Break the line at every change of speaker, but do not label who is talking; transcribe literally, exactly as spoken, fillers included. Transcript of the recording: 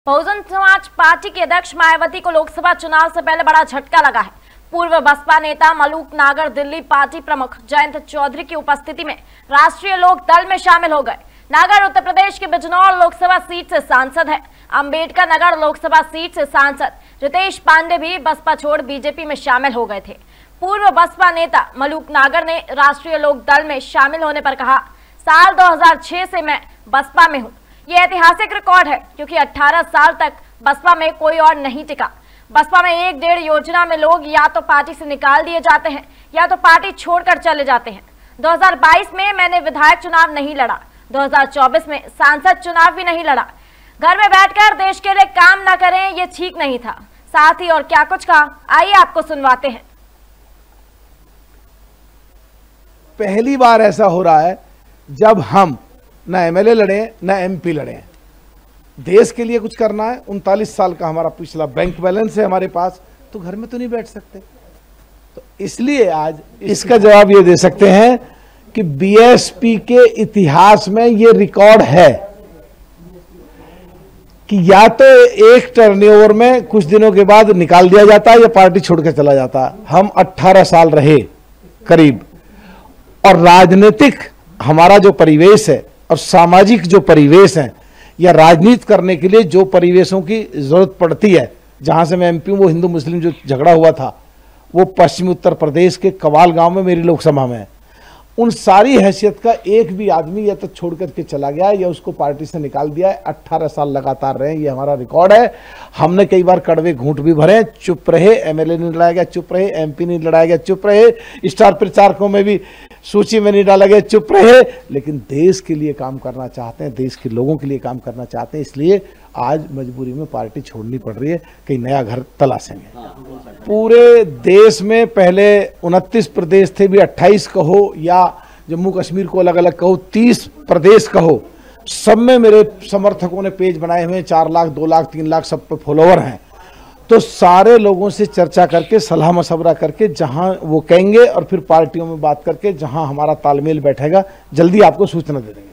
Bahujan Samaj party के अध्यक्ष मायावती को लोकसभा चुनाव से पहले बड़ा झटका लगा है। पूर्व बसपा नेता मलूक नागर दिल्ली पार्टी प्रमुख जयंत चौधरी की उपस्थिति में राष्ट्रीय लोक दल में शामिल हो गए। नागर उत्तर प्रदेश के बिजनौर लोकसभा सीट से सांसद है। अंबेडकर नगर लोकसभा सीट से सांसद रितेश पांडे भी बसपा छोड़ बीजेपी में शामिल हो गए थे। पूर्व बसपा नेता मलूक नागर ने राष्ट्रीय लोक दल में शामिल होने पर कहा, साल दो हजार छह से मैं बसपा में हूँ। ये ऐतिहासिक रिकॉर्ड है क्योंकि अठारह साल तक बसपा में कोई और नहीं टिका। बसपा में एक डेढ़ योजना में लोग या तो पार्टी से निकाल दिए जाते हैं या तो पार्टी छोड़कर चले जाते हैं। दो हज़ार बाईस में मैंने विधायक चुनाव नहीं लड़ा, दो हज़ार चौबीस में सांसद चुनाव भी नहीं लड़ा। घर में बैठकर देश के लिए काम न करें ये ठीक नहीं था। साथ ही और क्या कुछ कहा, आइए आपको सुनवाते हैं।
पहली बार ऐसा हो रहा है जब हम न एमएलए लड़े न एमपी लड़े। देश के लिए कुछ करना है। उनतालीस साल का हमारा पिछला बैंक बैलेंस है हमारे पास, तो घर में तो नहीं बैठ सकते। तो इसलिए आज इसका जवाब ये दे सकते हैं कि बीएसपी के इतिहास में ये रिकॉर्ड है कि या तो एक टर्नओवर में कुछ दिनों के बाद निकाल दिया जाता है या पार्टी छोड़कर चला जाता। हम अठारह साल रहे करीब, और राजनीतिक हमारा जो परिवेश है और सामाजिक जो परिवेश है या राजनीति करने के लिए जो परिवेशों की जरूरत पड़ती है, जहां से मैं एमपी हूं, वो हिंदू मुस्लिम जो झगड़ा हुआ था वो पश्चिमी उत्तर प्रदेश के कवाल गांव में मेरी लोकसभा में है। उन सारी हैसियत का एक भी आदमी या तो छोड़ करके चला गया या उसको पार्टी से निकाल दिया है। अट्ठारह साल लगातार रहे, ये हमारा रिकॉर्ड है। हमने कई बार कड़वे घूंट भी भरे, चुप रहे। एमएलए नहीं लड़ाया गया, चुप रहे। एमपी नहीं लड़ाया गया, चुप रहे। स्टार प्रचारकों में भी सूची में नहीं डाला गया, चुप रहे। लेकिन देश के लिए काम करना चाहते हैं, देश के लोगों के लिए काम करना चाहते हैं, इसलिए आज मजबूरी में पार्टी छोड़नी पड़ रही है। कहीं नया घर तलाशेंगे। पूरे देश में पहले उनतीस प्रदेश थे, भी अट्ठाईस कहो या जम्मू कश्मीर को अलग अलग कहो, तीस प्रदेश कहो, सब में मेरे समर्थकों ने पेज बनाए हुए हैं। चार लाख दो लाख तीन लाख सब पे फॉलोवर हैं। तो सारे लोगों से चर्चा करके सलाह मशवरा करके जहां वो कहेंगे और फिर पार्टियों में बात करके जहां हमारा तालमेल बैठेगा, जल्दी आपको सूचना दे देंगे।